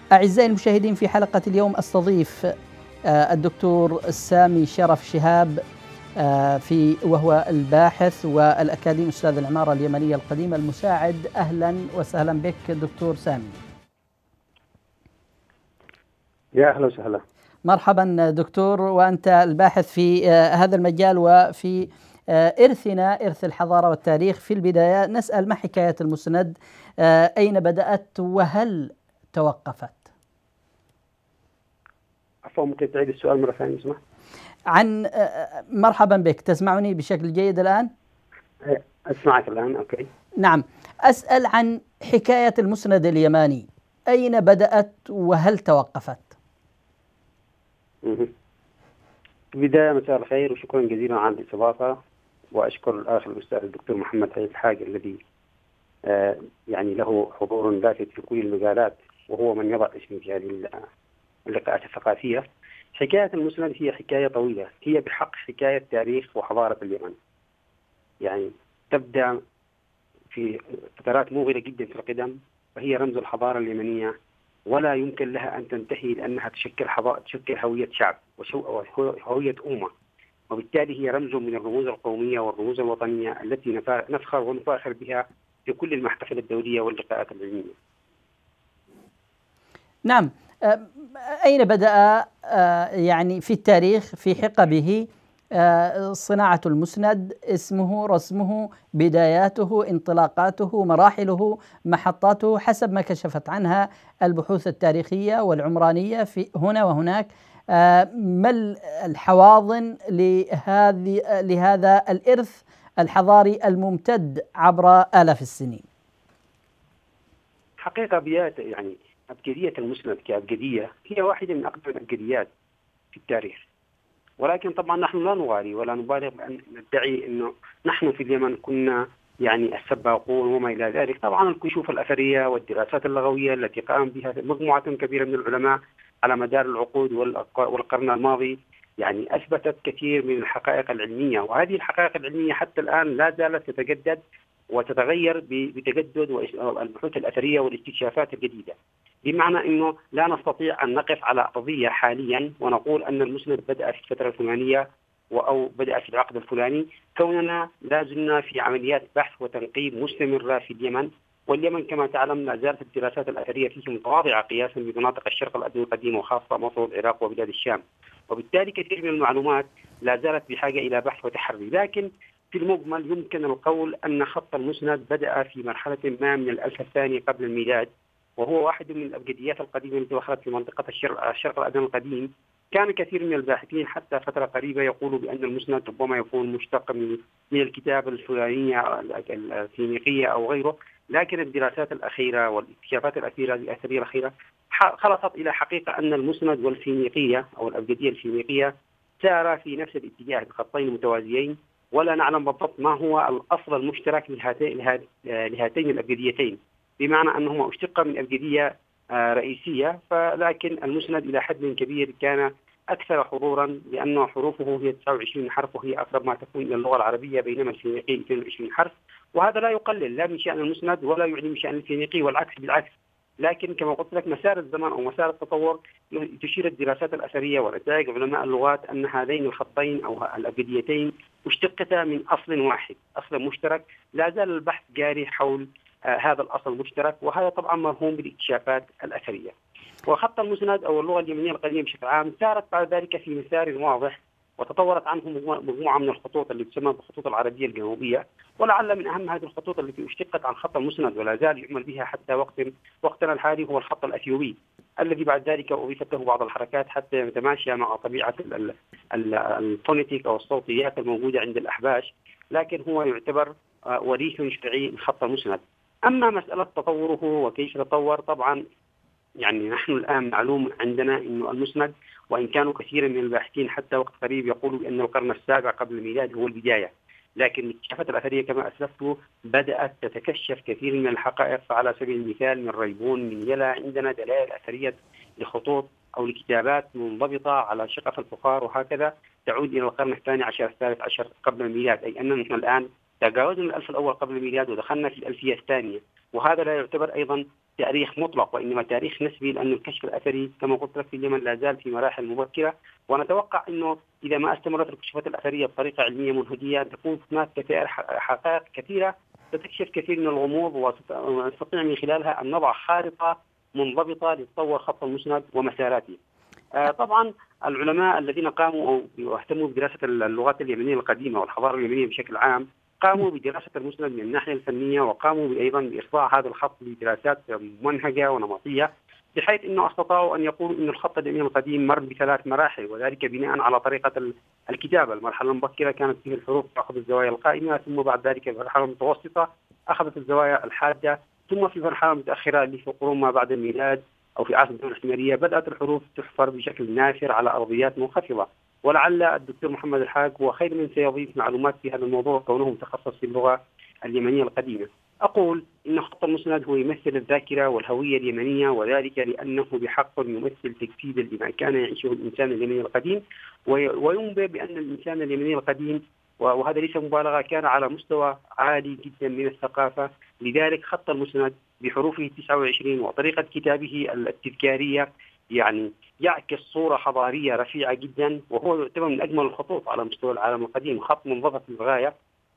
أعزائي المشاهدين، في حلقة اليوم أستضيف الدكتور سامي شرف شهاب، وهو الباحث والأكاديمي أستاذ العمارة اليمنية القديمة المساعد. أهلا وسهلا بك دكتور سامي. يا أهلا وسهلا. مرحبا دكتور، وأنت الباحث في هذا المجال وفي إرثنا، إرث الحضارة والتاريخ. في البداية نسأل: ما حكاية المسند؟ أين بدأت وهل توقفت؟ عفوا، ممكن تعيد السؤال مرة ثانية اسمح؟ مرحبا بك، تسمعني بشكل جيد الآن؟ أسمعك الآن، أوكي. نعم، أسأل عن حكاية المسند اليماني، أين بدأت وهل توقفت؟ في البداية مساء الخير وشكرا جزيلا على الاستضافة، وأشكر الأخ الأستاذ الدكتور محمد هيثم حاج الذي يعني له حضور لافت في كل المجالات، وهو من يضع اسمه في هذه اللقاءات الثقافية. حكاية المسند هي حكاية طويلة، هي بحق حكاية تاريخ وحضارة اليمن. يعني تبدأ في فترات موغلة جدا في القدم، وهي رمز الحضارة اليمنية، ولا يمكن لها أن تنتهي لأنها تشكل هوية شعب وهوية أمة، وبالتالي هي رمز من الرموز القومية والرموز الوطنية التي نفخر ونفاخر بها في كل المحتفلات الدولية واللقاءات العلمية. نعم، أين بدأ يعني في التاريخ في حقبه صناعة المسند؟ اسمه، رسمه، بداياته، انطلاقاته، مراحله، محطاته، حسب ما كشفت عنها البحوث التاريخية والعمرانية في هنا وهناك. ما الحواضن لهذا الإرث الحضاري الممتد عبر آلاف السنين؟ حقيقة يعني أبجدية المسند كأبجدية هي واحدة من أقدم الأبجديات في التاريخ، ولكن طبعا نحن لا نغالي ولا نبالغ بأن ندعي أنه نحن في اليمن كنا يعني السباقون وما إلى ذلك. طبعا الكشوف الأثرية والدراسات اللغوية التي قام بها مجموعة كبيرة من العلماء على مدار العقود والقرن الماضي يعني أثبتت كثير من الحقائق العلمية، وهذه الحقائق العلمية حتى الآن لا زالت تتجدد وتتغير بتجدد البحوث الأثرية والاستكشافات الجديدة. بمعنى أنه لا نستطيع أن نقف على قضية حاليا ونقول أن المسند بدأ في الفترة الفلانية أو بدأ في العقد الفلاني، كوننا لا زلنا في عمليات بحث وتنقيب مستمرة في اليمن. واليمن كما تعلم لا زالت الدراسات الأثرية فيه متواضعة قياسا بمناطق الشرق القديم وخاصة مصر والعراق وبلاد الشام، وبالتالي كثير من المعلومات لا زالت بحاجة إلى بحث وتحري. لكن في المجمل يمكن القول أن خط المسند بدأ في مرحلة ما من الألف الثاني قبل الميلاد، وهو واحد من الأبجديات القديمة التي دخلت في منطقة الشرق الأدنى القديم. كان كثير من الباحثين حتى فترة قريبة يقولوا بأن المسند ربما يكون مشتق من الكتابة الفلانية الفينيقية أو غيره، لكن الدراسات الأخيرة والاكتشافات الأثرية الأخيرة خلصت إلى حقيقة أن المسند والفينيقية أو الأبجدية الفينيقية سارا في نفس الاتجاه بخطين متوازيين، ولا نعلم بالضبط ما هو الأصل المشترك لهاتين الأبجديتين، بمعنى أنهما اشتق من أبجدية رئيسية، لكن المسند إلى حد كبير كان أكثر حضورا لأنه حروفه هي 29 حرف، وهي أقرب ما تكون إلى اللغة العربية، بينما الفينيقي 22 حرف. وهذا لا يقلل لا من شأن المسند ولا يعني من شأن الفينيقي، والعكس بالعكس. لكن كما قلت لك مسار الزمن أو مسار التطور تشير الدراسات الأثرية ونتائج علماء اللغات أن هذين الخطين أو الأبجديتين اشتقتا من أصل واحد، أصل مشترك. لا زال البحث جاري حول هذا الأصل المشترك، وهذا طبعا مرهون بالاكتشافات الأثرية. وخط المسند أو اللغة اليمنية القديمة بشكل عام سارت بعد ذلك في مسار واضح، وتطورت عنه مجموعة من الخطوط اللي تسمى بالخطوط العربية الجنوبية، ولعل من أهم هذه الخطوط التي اشتقت عن خط المسند ولا زال يعمل بها حتى وقتنا الحالي هو الخط الأثيوبي، الذي بعد ذلك أضيفت له بعض الحركات حتى يتماشى مع طبيعة الفونيتيك أو الصوتيات الموجودة عند الأحباش، لكن هو يعتبر وريث شرعي لخط المسند. أما مسألة تطوره وكيف تطور، طبعا يعني نحن الآن معلوم عندنا أن المسند، وإن كانوا كثيرا من الباحثين حتى وقت قريب يقولوا بأن القرن السابع قبل الميلاد هو البداية، لكن الاكتشافات الأثرية كما أسلفت بدأت تتكشف كثير من الحقائق. فعلى سبيل المثال من ريبون من يلا عندنا دلائل أثرية لخطوط أو لكتابات منضبطة على شقف الفخار وهكذا تعود إلى القرن الثاني عشر الثالث عشر قبل الميلاد، أي أننا نحن الآن تجاوزنا الألف الأول قبل الميلاد ودخلنا في الألفية الثانية، وهذا لا يعتبر أيضا تاريخ مطلق وإنما تاريخ نسبي، لأن الكشف الأثري كما قلت لك في اليمن لا زال في مراحل مبكرة، ونتوقع أنه إذا ما استمرت الكشوفات الأثرية بطريقة علمية منهجية تكون هناك حقائق كثيرة ستكشف كثير من الغموض، ونستطيع من خلالها أن نضع خارطة منضبطة لتطور خط المسند ومساراته. طبعا العلماء الذين قاموا أو يهتموا بدراسة اللغات اليمنية القديمة والحضارة اليمنية بشكل عام قاموا بدراسة المسند من الناحية الفنية، وقاموا أيضا بإخضاع هذا الخط لدراسات منهجة ونمطية، بحيث أنه استطاعوا أن يقولوا أن الخط اليمني القديم مر بثلاث مراحل، وذلك بناء على طريقة الكتابة. المرحلة المبكرة كانت فيه الحروف تأخذ الزوايا القائمة، ثم بعد ذلك في المرحلة المتوسطة أخذت الزوايا الحادة، ثم في المرحلة المتأخرة اللي في القرون ما بعد الميلاد أو في عصر الدولة الحميرية بدأت الحروف تحفر بشكل نافر على أرضيات منخفضة. ولعل الدكتور محمد الحاج هو خير من سيضيف معلومات في هذا الموضوع كونه متخصص في اللغة اليمنية القديمة. أقول إن خط المسند هو يمثل الذاكرة والهوية اليمنية، وذلك لأنه بحق يمثل تجسيدا لما كان يعيشه الإنسان اليمني القديم، وينبئ بأن الإنسان اليمني القديم، وهذا ليس مبالغة، كان على مستوى عالي جدا من الثقافة. لذلك خط المسند بحروفه 29 وطريقة كتابه التذكارية يعني يعكس صورة حضارية رفيعة جدا، وهو يعتبر من أجمل الخطوط على مستوى العالم القديم، خط منضبط للغاية.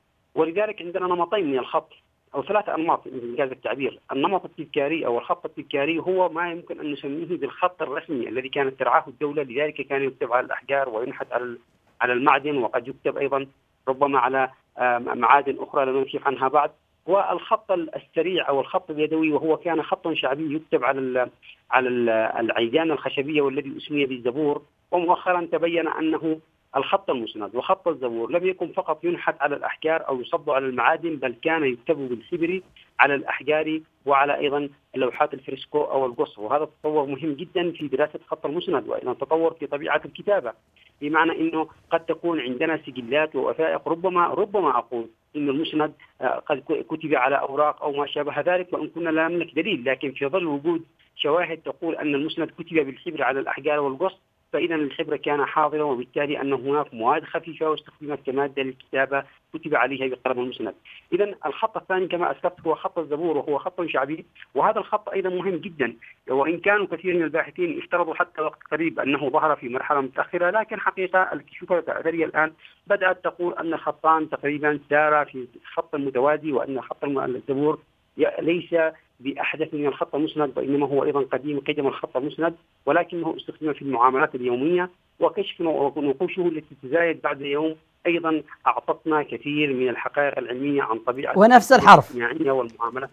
ولذلك عندنا نمطين من الخط أو ثلاثة أنماط إنجاز التعبير. النمط التذكاري أو الخط التذكاري هو ما يمكن أن نسميه بالخط الرسمي الذي كانت ترعاه الدولة، لذلك كان يكتب على الأحجار وينحت على المعدن، وقد يكتب أيضا ربما على معادن أخرى لا نكشف عنها بعد. والخط السريع أو الخط اليدوي وهو كان خط شعبي يكتب على العيدان الخشبية والذي أسمي بالزبور. ومؤخرا تبين أنه الخط المسند وخط الزبور لم يكن فقط ينحت على الأحجار أو يصب على المعادن، بل كان يكتب بالحبر على الأحجار وعلى أيضا لوحات الفريسكو أو القص. وهذا تطور مهم جدا في دراسة خط المسند، وأيضا تطور في طبيعة الكتابة، بمعنى أنه قد تكون عندنا سجلات ووثائق ربما أقول إن المسند قد كتب على أوراق أو ما شابه ذلك، وإن كنا لا نملك دليل، لكن في ظل وجود شواهد تقول أن المسند كتب بالحبر على الأحجار والقص، فإذا الحبر كان حاضرا، وبالتالي أن هناك مواد خفيفة واستخدمت كمادة للكتابة كتب عليها بقلم المسند. إذا الخط الثاني كما أسلفت هو خط الزبور، وهو خط شعبي، وهذا الخط أيضا مهم جدا، وإن كانوا كثير من الباحثين افترضوا حتى وقت قريب أنه ظهر في مرحلة متأخرة، لكن حقيقة الكشوفات الأثرية الآن بدأت تقول أن الخطان تقريبا سارا في خط متوازي، وأن خط الزبور ليس بأحدث من الخط المسند، وإنما هو أيضا قديم كجم الخط المسند، ولكنه استخدم في المعاملات اليومية، وكشف ونقوشه التي تزايد بعد يوم أيضا أعطتنا كثير من الحقائق العلمية عن طبيعة ونفس الحرف والمعاملات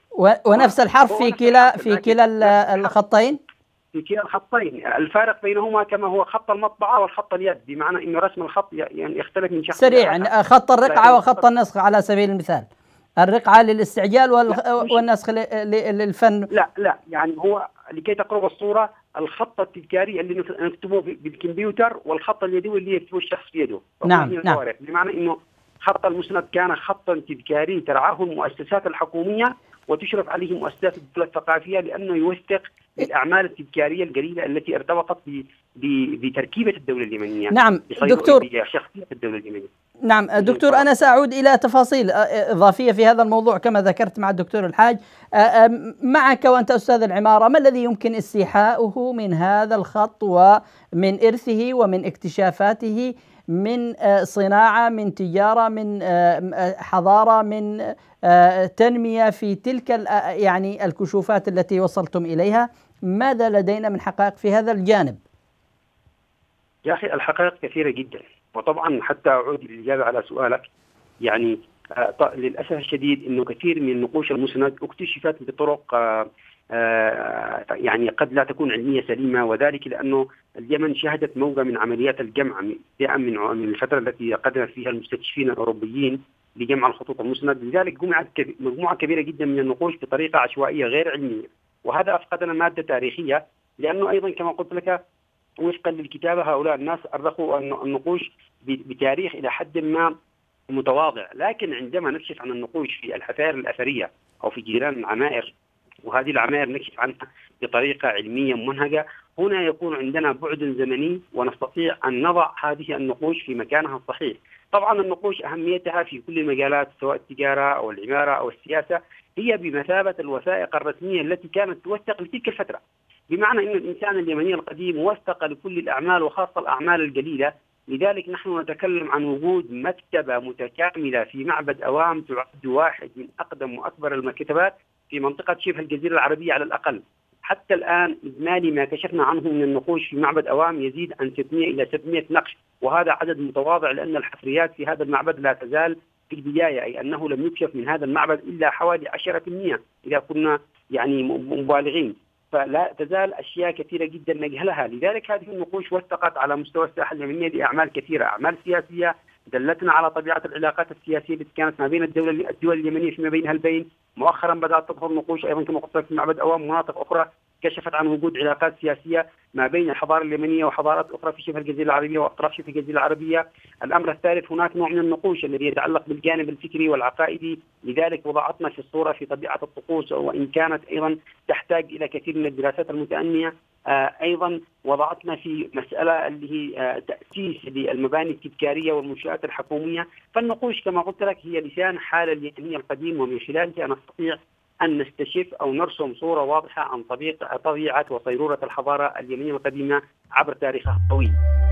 ونفس الحرف في كلا الخطين. في كلا الخطين الفارق بينهما كما هو خط المطبعة والخط اليد، بمعنى أن رسم الخط يعني يختلف من شخص سريعا. خط الرقعة وخط النسخ على سبيل المثال، الرقعة للاستعجال والنسخ للفن. لا يعني هو لكي تقرب الصورة الخط التذكاري اللي نكتبه بالكمبيوتر، والخط اليدوي اللي يكتبه الشخص بيده. نعم. بمعنى انه خط المسند كان خطا تذكاري ترعاه المؤسسات الحكومية وتشرف عليه مؤسسات الدولة الثقافية، لأنه يوثق الأعمال التذكارية القليلة التي ارتبطت بتركيبة الدولة اليمنية. نعم دكتور، بشخصية الدولة اليمنية. نعم دكتور، أنا سأعود إلى تفاصيل إضافية في هذا الموضوع كما ذكرت مع الدكتور الحاج. معك وأنت أستاذ العمارة، ما الذي يمكن استيحاؤه من هذا الخط ومن إرثه ومن اكتشافاته، من صناعة، من تجارة، من حضارة، من تنمية في تلك يعني الكشوفات التي وصلتم إليها؟ ماذا لدينا من حقائق في هذا الجانب؟ يا أخي الحقائق كثيرة جدا، وطبعا حتى أعود للإجابة على سؤالك، يعني للأسف الشديد أنه كثير من نقوش المسند اكتشفت بطرق يعني قد لا تكون علمية سليمة، وذلك لأنه اليمن شهدت موجة من عمليات الجمع من الفترة التي قدمت فيها المستكشفين الأوروبيين لجمع الخطوط المسند. لذلك جمعت مجموعة كبيرة جدا من النقوش بطريقة عشوائية غير علمية، وهذا أفقدنا مادة تاريخية، لأنه أيضا كما قلت لك وفقا للكتابة هؤلاء الناس أرخوا النقوش بتاريخ إلى حد ما متواضع، لكن عندما نكشف عن النقوش في الحفائر الأثرية أو في جيران العمائر، وهذه العمائر نكشف عنها بطريقة علمية منهجة، هنا يكون عندنا بعد زمني ونستطيع أن نضع هذه النقوش في مكانها الصحيح. طبعا النقوش أهميتها في كل المجالات، سواء التجارة أو العمارة أو السياسة، هي بمثابة الوثائق الرسمية التي كانت توثق لتلك الفترة، بمعنى أن الإنسان اليمني القديم وثق لكل الأعمال وخاصة الأعمال القليلة. لذلك نحن نتكلم عن وجود مكتبة متكاملة في معبد أوام تعد واحد من أقدم وأكبر المكتبات في منطقة شبه الجزيرة العربية على الأقل. حتى الآن إجمالي ما كشفنا عنه من النقوش في معبد أوام يزيد عن 600 إلى 700 نقش، وهذا عدد متواضع لأن الحفريات في هذا المعبد لا تزال في البداية، أي أنه لم يكشف من هذا المعبد إلا حوالي 10% إذا كنا يعني مبالغين، فلا تزال أشياء كثيرة جدا نجهلها. لذلك هذه النقوش وثقت على مستوى الساحة اليمنية لأعمال كثيرة، أعمال سياسية دلتنا على طبيعة العلاقات السياسية التي كانت ما بين الدول اليمنية فيما بينها البين. مؤخرا بدأت تظهر نقوش أيضا كما قلت لك في معبد أوام مناطق أخرى كشفت عن وجود علاقات سياسية ما بين الحضارة اليمنية وحضارات أخرى في شبه الجزيرة العربية وأطراف شبه الجزيرة العربية. الأمر الثالث هناك نوع من النقوش الذي يتعلق بالجانب الفكري والعقائدي، لذلك وضعتنا في الصورة في طبيعة الطقوس وإن كانت أيضا تحتاج إلى كثير من الدراسات المتأنية. أيضا وضعتنا في مسألة اللي هي تأسيس للمباني التذكارية والمنشآت الحكومية. فالنقوش كما قلت لك هي لسان حال اليمني القديم، ومن خلالها نستطيع أن نستشف أو نرسم صورة واضحة عن طبيعة وصيرورة الحضارة اليمنية القديمة عبر تاريخها الطويل.